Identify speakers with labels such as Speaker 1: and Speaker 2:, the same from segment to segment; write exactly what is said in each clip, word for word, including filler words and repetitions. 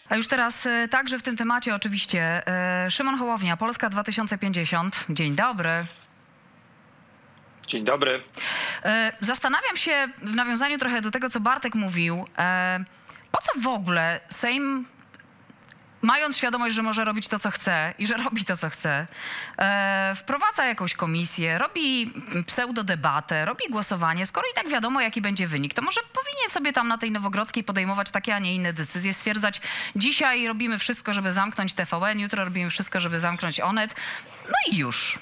Speaker 1: A już teraz także w tym temacie oczywiście Szymon Hołownia, Polska dwa tysiące pięćdziesiąt. Dzień dobry.
Speaker 2: Dzień dobry.
Speaker 1: Zastanawiam się w nawiązaniu trochę do tego, co Bartek mówił, po co w ogóle Sejm, mając świadomość, że może robić to, co chce i że robi to, co chce, wprowadza jakąś komisję, robi pseudodebatę, robi głosowanie. Skoro i tak wiadomo, jaki będzie wynik, to może powinien sobie tam na tej Nowogrodzkiej podejmować takie, a nie inne decyzje, stwierdzać, dzisiaj robimy wszystko, żeby zamknąć T V N, jutro robimy wszystko, żeby zamknąć Onet, no i już.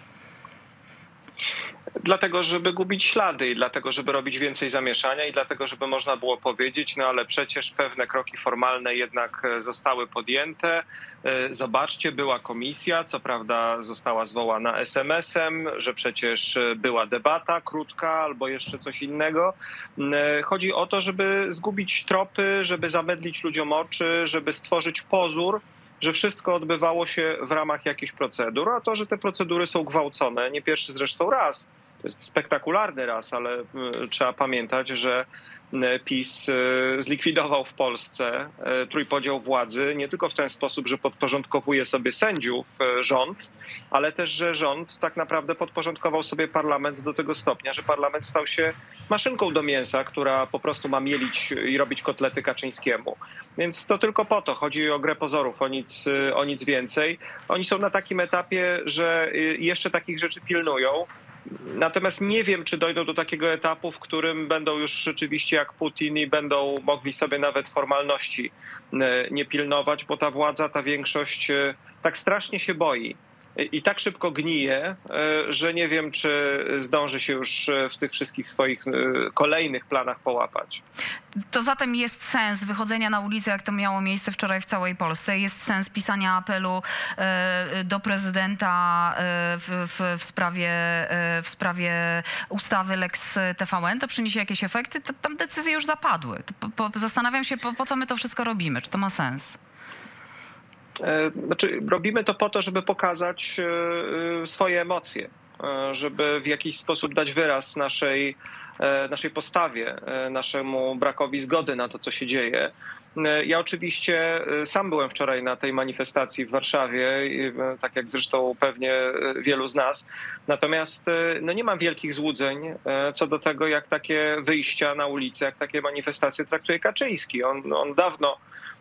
Speaker 2: Dlatego, żeby gubić ślady i dlatego, żeby robić więcej zamieszania i dlatego, żeby można było powiedzieć, no ale przecież pewne kroki formalne jednak zostały podjęte. Zobaczcie, była komisja, co prawda została zwołana es em esem, że przecież była debata krótka albo jeszcze coś innego. Chodzi o to, żeby zgubić tropy, żeby zamydlić ludziom oczy, żeby stworzyć pozór, że wszystko odbywało się w ramach jakichś procedur, a to, że te procedury są gwałcone, nie pierwszy zresztą raz, to jest spektakularny raz, ale trzeba pamiętać, że PiS zlikwidował w Polsce trójpodział władzy nie tylko w ten sposób, że podporządkowuje sobie sędziów rząd, ale też, że rząd tak naprawdę podporządkował sobie parlament do tego stopnia, że parlament stał się maszynką do mięsa, która po prostu ma mielić i robić kotlety Kaczyńskiemu. Więc to tylko po to. Chodzi o grę pozorów, o nic, o nic więcej. Oni są na takim etapie, że jeszcze takich rzeczy pilnują. Natomiast nie wiem, czy dojdą do takiego etapu, w którym będą już rzeczywiście jak Putin i będą mogli sobie nawet formalności nie pilnować, bo ta władza, ta większość tak strasznie się boi i tak szybko gnije, że nie wiem, czy zdąży się już w tych wszystkich swoich kolejnych planach połapać.
Speaker 1: To zatem jest sens wychodzenia na ulicę, jak to miało miejsce wczoraj w całej Polsce? Jest sens pisania apelu do prezydenta w, w, w, sprawie, w sprawie ustawy Lex T V N? To przyniesie jakieś efekty? To, tam decyzje już zapadły. Po, po, zastanawiam się, po, po co my to wszystko robimy? Czy to ma sens?
Speaker 2: Znaczy, robimy to po to, żeby pokazać swoje emocje, żeby w jakiś sposób dać wyraz naszej, naszej postawie, naszemu brakowi zgody na to, co się dzieje. Ja oczywiście sam byłem wczoraj na tej manifestacji w Warszawie, tak jak zresztą pewnie wielu z nas. Natomiast no nie mam wielkich złudzeń co do tego, jak takie wyjścia na ulicę, jak takie manifestacje traktuje Kaczyński. On, on dawno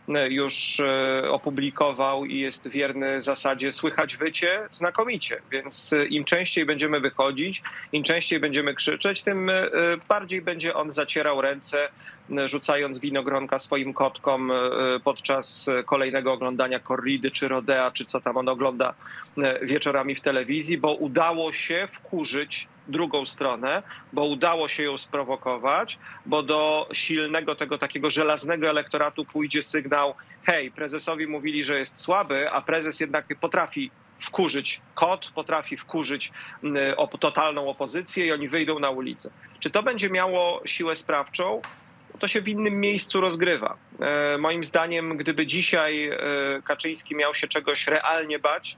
Speaker 2: już opublikował i jest wierny zasadzie słychać wycie znakomicie, więc im częściej będziemy wychodzić, im częściej będziemy krzyczeć, tym bardziej będzie on zacierał ręce, rzucając winogronka swoim kotkom podczas kolejnego oglądania korridy czy rodea, czy co tam on ogląda wieczorami w telewizji, bo udało się wkurzyć drugą stronę, bo udało się ją sprowokować, bo do silnego tego takiego żelaznego elektoratu pójdzie sygnał: hej, prezesowi mówili, że jest słaby, a prezes jednak potrafi wkurzyć kot, potrafi wkurzyć totalną opozycję i oni wyjdą na ulicę. Czy to będzie miało siłę sprawczą? To się w innym miejscu rozgrywa. Moim zdaniem, gdyby dzisiaj Kaczyński miał się czegoś realnie bać,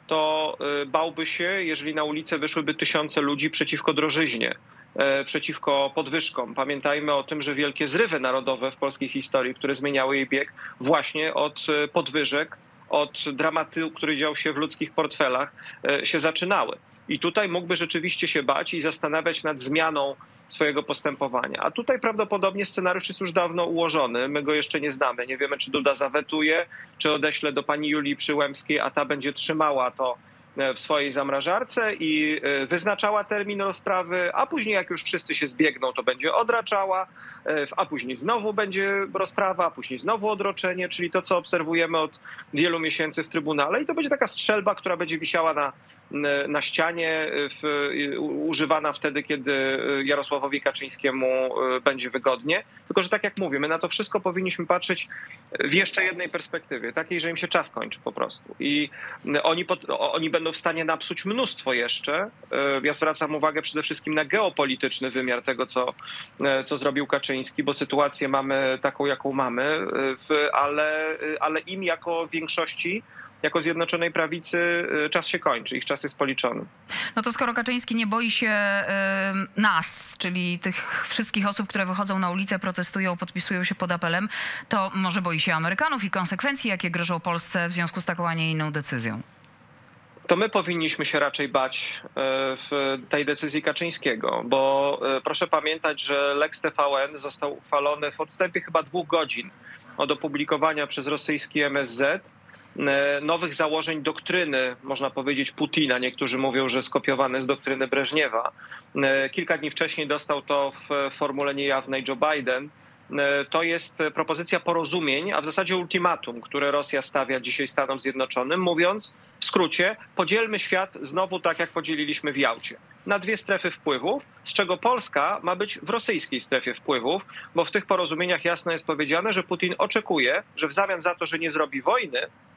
Speaker 2: to bałby się, jeżeli na ulicę wyszłyby tysiące ludzi przeciwko drożyźnie, przeciwko podwyżkom. Pamiętajmy o tym, że wielkie zrywy narodowe w polskiej historii, które zmieniały jej bieg właśnie od podwyżek, od dramatu, który dział się w ludzkich portfelach, się zaczynały. I tutaj mógłby rzeczywiście się bać i zastanawiać nad zmianą swojego postępowania. A tutaj prawdopodobnie scenariusz jest już dawno ułożony. My go jeszcze nie znamy. Nie wiemy, czy Duda zawetuje, czy odeśle do pani Julii Przyłębskiej, a ta będzie trzymała to w swojej zamrażarce i wyznaczała termin rozprawy, a później jak już wszyscy się zbiegną, to będzie odraczała, a później znowu będzie rozprawa, a później znowu odroczenie, czyli to, co obserwujemy od wielu miesięcy w Trybunale. I to będzie taka strzelba, która będzie wisiała na, na ścianie, w, używana wtedy, kiedy Jarosławowi Kaczyńskiemu będzie wygodnie. Tylko że tak jak mówię, my na to wszystko powinniśmy patrzeć w jeszcze jednej perspektywie, takiej, że im się czas kończy po prostu. I oni, oni będą w stanie napsuć mnóstwo jeszcze. Ja zwracam uwagę przede wszystkim na geopolityczny wymiar tego, co, co zrobił Kaczyński, bo sytuację mamy taką, jaką mamy, ale, ale im jako większości jako Zjednoczonej Prawicy czas się kończy, ich czas jest policzony.
Speaker 1: No to skoro Kaczyński nie boi się y, nas, czyli tych wszystkich osób, które wychodzą na ulicę, protestują, podpisują się pod apelem, to może boi się Amerykanów i konsekwencji, jakie grożą Polsce w związku z taką, a nie inną decyzją?
Speaker 2: To my powinniśmy się raczej bać w tej decyzji Kaczyńskiego, bo proszę pamiętać, że Lex T V N został uchwalony w odstępie chyba dwóch godzin od opublikowania przez rosyjski M S Z nowych założeń doktryny, można powiedzieć, Putina. Niektórzy mówią, że skopiowane z doktryny Breżniewa. Kilka dni wcześniej dostał to w formule niejawnej Joe Biden. To jest propozycja porozumień, a w zasadzie ultimatum, które Rosja stawia dzisiaj Stanom Zjednoczonym, mówiąc w skrócie, podzielmy świat znowu tak, jak podzieliliśmy w Jałcie, na dwie strefy wpływów, z czego Polska ma być w rosyjskiej strefie wpływów, bo w tych porozumieniach jasno jest powiedziane, że Putin oczekuje, że w zamian za to, że nie zrobi wojny,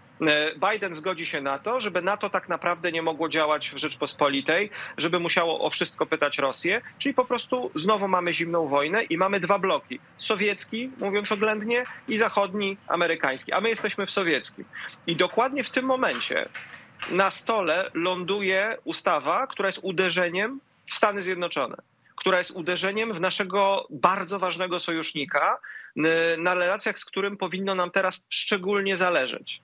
Speaker 2: Biden zgodzi się na to, żeby NATO tak naprawdę nie mogło działać w Rzeczpospolitej, żeby musiało o wszystko pytać Rosję, czyli po prostu znowu mamy zimną wojnę i mamy dwa bloki. Sowiecki, mówiąc oględnie, i zachodni, amerykański. A my jesteśmy w sowieckim. I dokładnie w tym momencie na stole ląduje ustawa, która jest uderzeniem w Stany Zjednoczone, która jest uderzeniem w naszego bardzo ważnego sojusznika, na relacjach z którym powinno nam teraz szczególnie zależeć.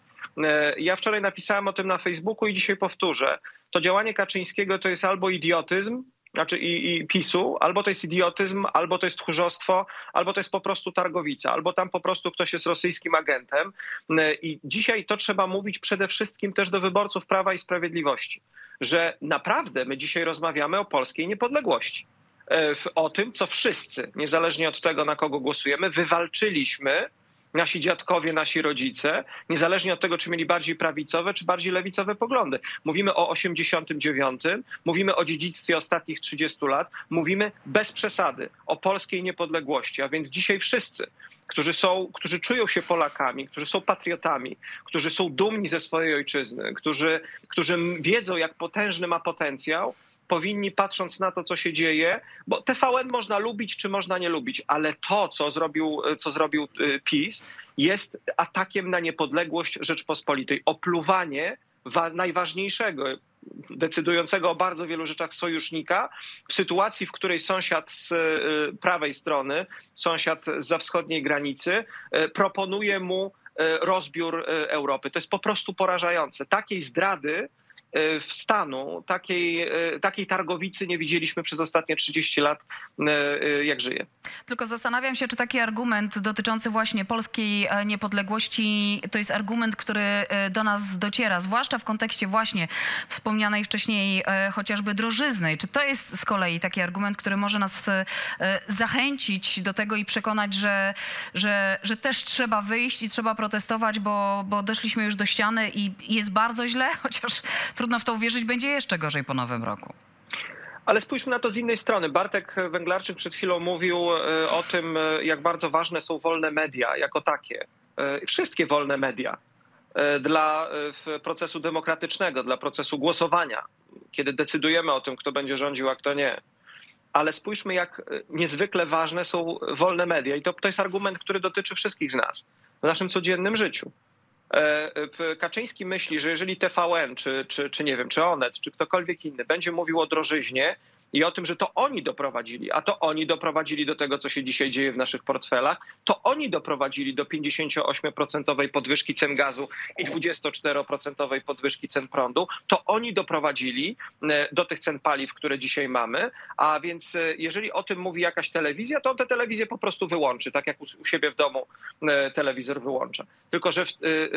Speaker 2: Ja wczoraj napisałem o tym na Facebooku i dzisiaj powtórzę. To działanie Kaczyńskiego to jest albo idiotyzm, znaczy i, i PiSu, albo to jest idiotyzm, albo to jest tchórzostwo, albo to jest po prostu targowica, albo tam po prostu ktoś jest rosyjskim agentem. I dzisiaj to trzeba mówić przede wszystkim też do wyborców Prawa i Sprawiedliwości, że naprawdę my dzisiaj rozmawiamy o polskiej niepodległości. O tym, co wszyscy, niezależnie od tego, na kogo głosujemy, wywalczyliśmy, nasi dziadkowie, nasi rodzice, niezależnie od tego, czy mieli bardziej prawicowe, czy bardziej lewicowe poglądy. Mówimy o osiemdziesiątym dziewiątym, mówimy o dziedzictwie ostatnich trzydziestu lat, mówimy bez przesady o polskiej niepodległości. A więc dzisiaj wszyscy, którzy są, którzy czują się Polakami, którzy są patriotami, którzy są dumni ze swojej ojczyzny, którzy, którzy wiedzą, jak potężny ma potencjał, powinni, patrząc na to, co się dzieje, bo T V N można lubić, czy można nie lubić, ale to, co zrobił, co zrobił PiS, jest atakiem na niepodległość Rzeczpospolitej. Opluwanie najważniejszego, decydującego o bardzo wielu rzeczach sojusznika w sytuacji, w której sąsiad z prawej strony, sąsiad zza wschodniej granicy proponuje mu rozbiór Europy. To jest po prostu porażające. Takiej zdrady w stanu, takiej, takiej targowicy nie widzieliśmy przez ostatnie trzydzieści lat, jak żyje.
Speaker 1: Tylko zastanawiam się, czy taki argument dotyczący właśnie polskiej niepodległości to jest argument, który do nas dociera, zwłaszcza w kontekście właśnie wspomnianej wcześniej chociażby drożyzny. Czy to jest z kolei taki argument, który może nas zachęcić do tego i przekonać, że, że, że też trzeba wyjść i trzeba protestować, bo, bo doszliśmy już do ściany i jest bardzo źle, chociaż trudno w to uwierzyć, będzie jeszcze gorzej po nowym roku.
Speaker 2: Ale spójrzmy na to z innej strony. Bartek Węglarczyk przed chwilą mówił o tym, jak bardzo ważne są wolne media jako takie. Wszystkie wolne media dla procesu demokratycznego, dla procesu głosowania, kiedy decydujemy o tym, kto będzie rządził, a kto nie. Ale spójrzmy, jak niezwykle ważne są wolne media. I to, to jest argument, który dotyczy wszystkich z nas w naszym codziennym życiu. Kaczyński myśli, że jeżeli T V N, czy, czy, czy nie wiem, czy Onet, czy ktokolwiek inny będzie mówił o drożyźnie i o tym, że to oni doprowadzili, a to oni doprowadzili do tego, co się dzisiaj dzieje w naszych portfelach, to oni doprowadzili do pięćdziesięcioosmioprocentowej podwyżki cen gazu i dwudziestoczteroprocentowej podwyżki cen prądu, to oni doprowadzili do tych cen paliw, które dzisiaj mamy, a więc jeżeli o tym mówi jakaś telewizja, to on tę telewizję po prostu wyłączy, tak jak u siebie w domu telewizor wyłącza. Tylko że w,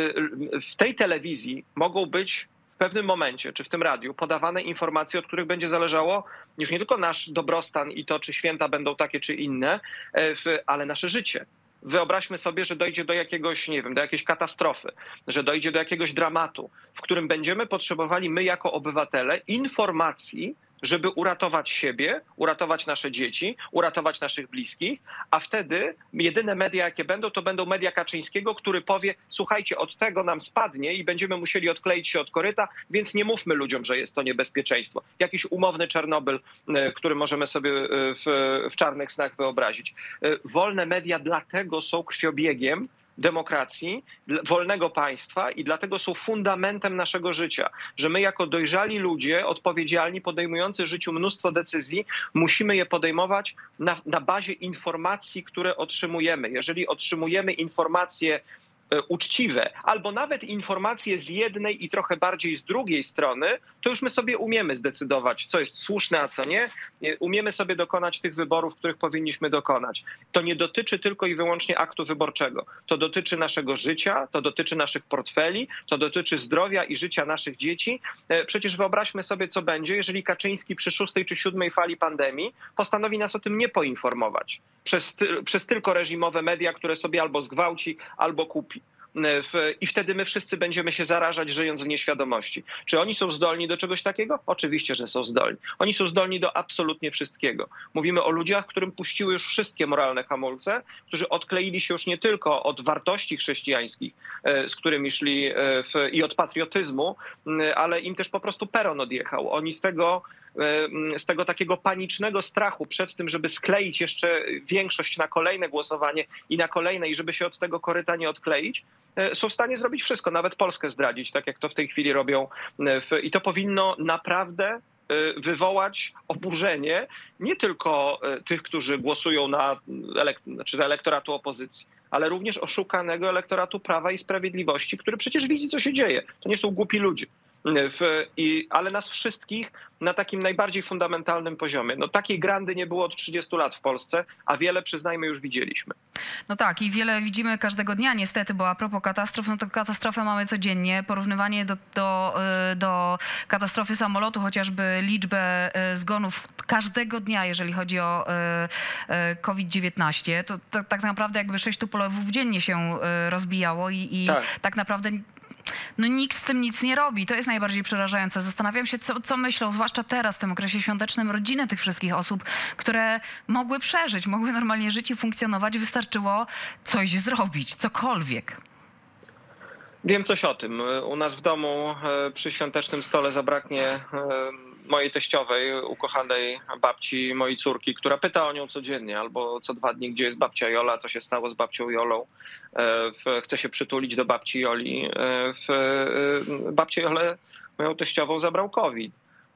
Speaker 2: w tej telewizji mogą być w pewnym momencie, czy w tym radiu, podawane informacje, od których będzie zależało już nie tylko nasz dobrostan i to, czy święta będą takie, czy inne, ale nasze życie. Wyobraźmy sobie, że dojdzie do jakiegoś, nie wiem, do jakiejś katastrofy, że dojdzie do jakiegoś dramatu, w którym będziemy potrzebowali my jako obywatele informacji, żeby uratować siebie, uratować nasze dzieci, uratować naszych bliskich, a wtedy jedyne media, jakie będą, to będą media Kaczyńskiego, który powie, słuchajcie, od tego nam spadnie i będziemy musieli odkleić się od koryta, więc nie mówmy ludziom, że jest to niebezpieczeństwo. Jakiś umowny Czarnobyl, który możemy sobie w, w czarnych snach wyobrazić. Wolne media dlatego są krwiobiegiem demokracji, wolnego państwa i dlatego są fundamentem naszego życia, że my jako dojrzali ludzie, odpowiedzialni, podejmujący w życiu mnóstwo decyzji, musimy je podejmować na, na bazie informacji, które otrzymujemy. Jeżeli otrzymujemy informacje uczciwe, albo nawet informacje z jednej i trochę bardziej z drugiej strony, to już my sobie umiemy zdecydować, co jest słuszne, a co nie. Umiemy sobie dokonać tych wyborów, których powinniśmy dokonać. To nie dotyczy tylko i wyłącznie aktu wyborczego. To dotyczy naszego życia, to dotyczy naszych portfeli, to dotyczy zdrowia i życia naszych dzieci. Przecież wyobraźmy sobie, co będzie, jeżeli Kaczyński przy szóstej czy siódmej fali pandemii postanowi nas o tym nie poinformować przez, przez tylko reżimowe media, które sobie albo zgwałci, albo kupi. I wtedy my wszyscy będziemy się zarażać, żyjąc w nieświadomości. Czy oni są zdolni do czegoś takiego? Oczywiście, że są zdolni. Oni są zdolni do absolutnie wszystkiego. Mówimy o ludziach, którym puściły już wszystkie moralne hamulce, którzy odkleili się już nie tylko od wartości chrześcijańskich, z którymi szli w, i od patriotyzmu, ale im też po prostu peron odjechał. Oni z tego z tego takiego panicznego strachu przed tym, żeby skleić jeszcze większość na kolejne głosowanie i na kolejne i żeby się od tego koryta nie odkleić, są w stanie zrobić wszystko, nawet Polskę zdradzić, tak jak to w tej chwili robią. I to powinno naprawdę wywołać oburzenie nie tylko tych, którzy głosują na, znaczy na elektoratu opozycji, ale również oszukanego elektoratu Prawa i Sprawiedliwości, który przecież widzi, co się dzieje. To nie są głupi ludzie. W, i, ale nas wszystkich na takim najbardziej fundamentalnym poziomie. No, takiej grandy nie było od trzydziestu lat w Polsce, a wiele, przyznajmy, już widzieliśmy.
Speaker 1: No tak, i wiele widzimy każdego dnia niestety, bo a propos katastrof, no to katastrofę mamy codziennie. Porównywanie do, do, do katastrofy samolotu, chociażby liczbę zgonów każdego dnia, jeżeli chodzi o COVID dziewiętnaście, to, to tak naprawdę jakby sześć tupolewów dziennie się rozbijało i, i tak. tak naprawdę no nikt z tym nic nie robi. To jest najbardziej przerażające. Zastanawiam się, co, co myślą, zwłaszcza teraz, w tym okresie świątecznym, rodziny tych wszystkich osób, które mogły przeżyć, mogły normalnie żyć i funkcjonować. Wystarczyło coś zrobić, cokolwiek.
Speaker 2: Wiem coś o tym. U nas w domu przy świątecznym stole zabraknie mojej teściowej, ukochanej babci mojej córki, która pyta o nią codziennie albo co dwa dni, gdzie jest babcia Jola, co się stało z babcią Jolą. Chce się przytulić do babci Joli. Babcię Jolę, moją teściową, zabrał COVID.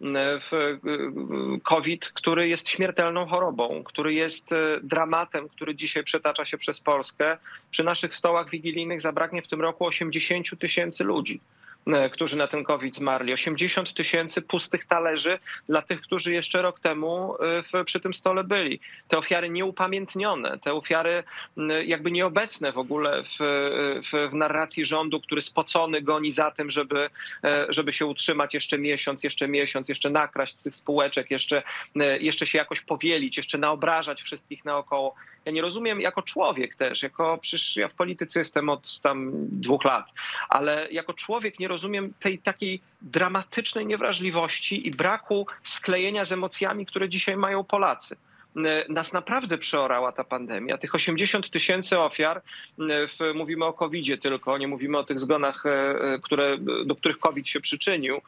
Speaker 2: COVID, który jest śmiertelną chorobą, który jest dramatem, który dzisiaj przetacza się przez Polskę. Przy naszych stołach wigilijnych zabraknie w tym roku osiemdziesięciu tysięcy ludzi, którzy na ten COVID zmarli. osiemdziesiąt tysięcy pustych talerzy dla tych, którzy jeszcze rok temu w, przy tym stole byli. Te ofiary nieupamiętnione, te ofiary jakby nieobecne w ogóle w, w, w narracji rządu, który spocony goni za tym, żeby, żeby się utrzymać jeszcze miesiąc, jeszcze miesiąc, jeszcze nakraść z tych spółeczek, jeszcze, jeszcze się jakoś powielić, jeszcze naobrażać wszystkich naokoło. Ja nie rozumiem jako człowiek też, jako, przecież ja w polityce jestem od tam dwóch lat, ale jako człowiek nie rozumiem tej takiej dramatycznej niewrażliwości i braku sklejenia z emocjami, które dzisiaj mają Polacy. Nas naprawdę przeorała ta pandemia. Tych osiemdziesiąt tysięcy ofiar, w, mówimy o kowidzie tylko, nie mówimy o tych zgonach, które, do których COVID się przyczynił,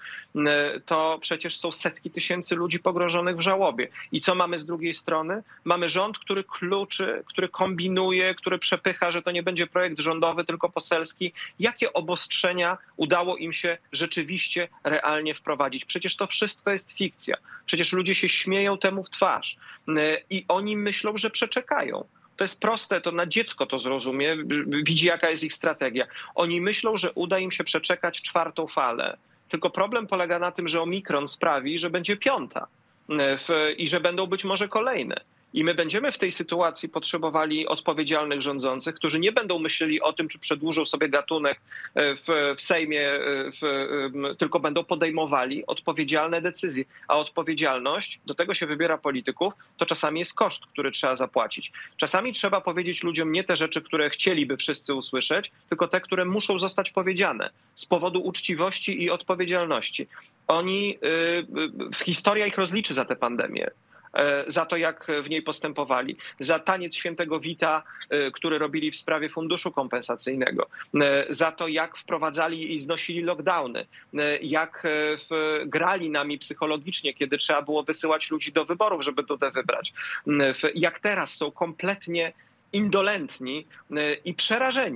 Speaker 2: to przecież są setki tysięcy ludzi pogrążonych w żałobie. I co mamy z drugiej strony? Mamy rząd, który kluczy, który kombinuje, który przepycha, że to nie będzie projekt rządowy, tylko poselski. Jakie obostrzenia udało im się rzeczywiście realnie wprowadzić? Przecież to wszystko jest fikcja. Przecież ludzie się śmieją temu w twarz. I oni myślą, że przeczekają. To jest proste, to na dziecko to zrozumie, widzi jaka jest ich strategia. Oni myślą, że uda im się przeczekać czwartą falę. Tylko problem polega na tym, że omikron sprawi, że będzie piąta w, i że będą być może kolejne. I my będziemy w tej sytuacji potrzebowali odpowiedzialnych rządzących, którzy nie będą myśleli o tym, czy przedłużą sobie gatunek w, w Sejmie, w, tylko będą podejmowali odpowiedzialne decyzje. A odpowiedzialność, do tego się wybiera polityków, to czasami jest koszt, który trzeba zapłacić. Czasami trzeba powiedzieć ludziom nie te rzeczy, które chcieliby wszyscy usłyszeć, tylko te, które muszą zostać powiedziane z powodu uczciwości i odpowiedzialności. Oni, historia ich rozliczy za tę pandemię, za to, jak w niej postępowali, za taniec świętego Wita, który robili w sprawie funduszu kompensacyjnego, za to, jak wprowadzali i znosili lockdowny, jak grali nami psychologicznie, kiedy trzeba było wysyłać ludzi do wyborów, żeby Dudę wybrać, jak teraz są kompletnie indolentni i przerażeni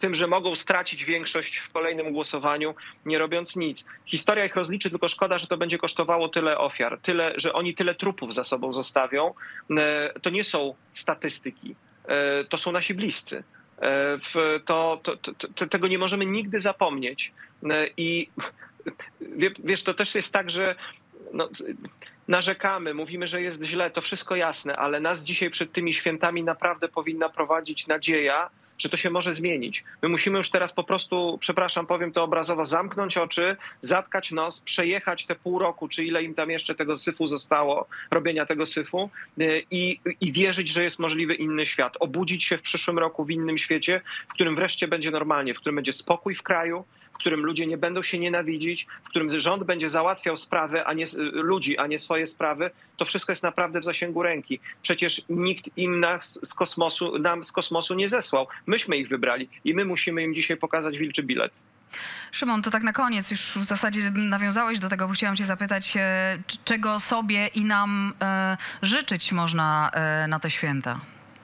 Speaker 2: tym, że mogą stracić większość w kolejnym głosowaniu, nie robiąc nic. Historia ich rozliczy, tylko szkoda, że to będzie kosztowało tyle ofiar, tyle, że oni tyle trupów za sobą zostawią. To nie są statystyki, to są nasi bliscy. To, to, to, to, tego nie możemy nigdy zapomnieć. I wiesz, to też jest tak, że no, narzekamy, mówimy, że jest źle, to wszystko jasne, ale nas dzisiaj przed tymi świętami naprawdę powinna prowadzić nadzieja, że to się może zmienić. My musimy już teraz po prostu, przepraszam, powiem to obrazowo, zamknąć oczy, zatkać nos, przejechać te pół roku, czy ile im tam jeszcze tego syfu zostało, robienia tego syfu i, i wierzyć, że jest możliwy inny świat. Obudzić się w przyszłym roku w innym świecie, w którym wreszcie będzie normalnie, w którym będzie spokój w kraju, w którym ludzie nie będą się nienawidzić, w którym rząd będzie załatwiał sprawy, a nie ludzi, a nie swoje sprawy. To wszystko jest naprawdę w zasięgu ręki. Przecież nikt im nas z kosmosu, nam z kosmosu nie zesłał. Myśmy ich wybrali i my musimy im dzisiaj pokazać wilczy bilet.
Speaker 1: Szymon, to tak na koniec, już w zasadzie nawiązałeś do tego, bo chciałam cię zapytać, czego sobie i nam e, życzyć można e, na te święta?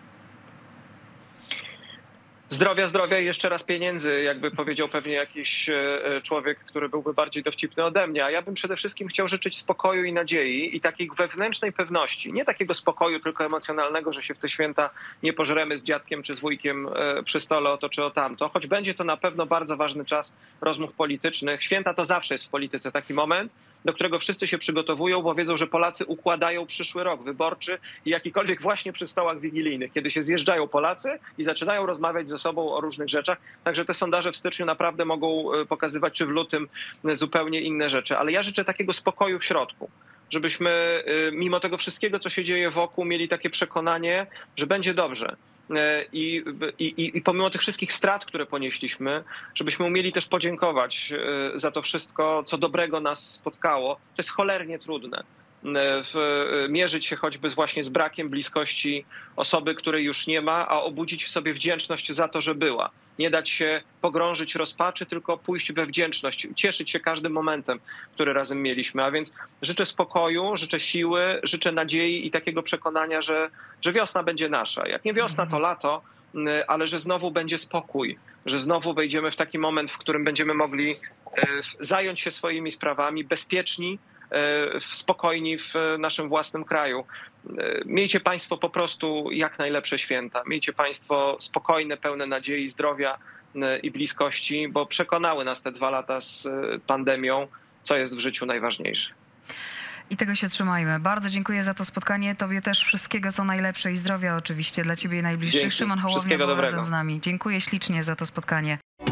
Speaker 2: Zdrowia, zdrowia i jeszcze raz pieniędzy, jakby powiedział pewnie jakiś człowiek, który byłby bardziej dowcipny ode mnie. A ja bym przede wszystkim chciał życzyć spokoju i nadziei i takiej wewnętrznej pewności. Nie takiego spokoju tylko emocjonalnego, że się w te święta nie pożremy z dziadkiem czy z wujkiem przy stole o to czy o tamto. Choć będzie to na pewno bardzo ważny czas rozmów politycznych. Święta to zawsze jest w polityce taki moment, do którego wszyscy się przygotowują, bo wiedzą, że Polacy układają przyszły rok wyborczy i jakikolwiek właśnie przy stołach wigilijnych, kiedy się zjeżdżają Polacy i zaczynają rozmawiać ze sobą o różnych rzeczach. Także te sondaże w styczniu naprawdę mogą pokazywać, czy w lutym zupełnie inne rzeczy. Ale ja życzę takiego spokoju w środku, żebyśmy mimo tego wszystkiego, co się dzieje wokół, mieli takie przekonanie, że będzie dobrze. I, i, I pomimo tych wszystkich strat, które ponieśliśmy, żebyśmy umieli też podziękować za to wszystko, co dobrego nas spotkało. To jest cholernie trudne. W, mierzyć się choćby z właśnie z brakiem bliskości osoby, której już nie ma, a obudzić w sobie wdzięczność za to, że była. Nie dać się pogrążyć rozpaczy, tylko pójść we wdzięczność, cieszyć się każdym momentem, który razem mieliśmy. A więc życzę spokoju, życzę siły, życzę nadziei i takiego przekonania, że, że wiosna będzie nasza. Jak nie wiosna, to lato, ale że znowu będzie spokój, że znowu wejdziemy w taki moment, w którym będziemy mogli zająć się swoimi sprawami bezpieczni, spokojni w naszym własnym kraju. Miejcie Państwo po prostu jak najlepsze święta. Miejcie Państwo spokojne, pełne nadziei, zdrowia i bliskości, bo przekonały nas te dwa lata z pandemią, co jest w życiu najważniejsze.
Speaker 1: I tego się trzymajmy. Bardzo dziękuję za to spotkanie. Tobie też wszystkiego, co najlepsze i zdrowia oczywiście dla ciebie i najbliższych.
Speaker 2: Dzięki.
Speaker 1: Szymon Hołownia był razem z nami. Dziękuję ślicznie za to spotkanie.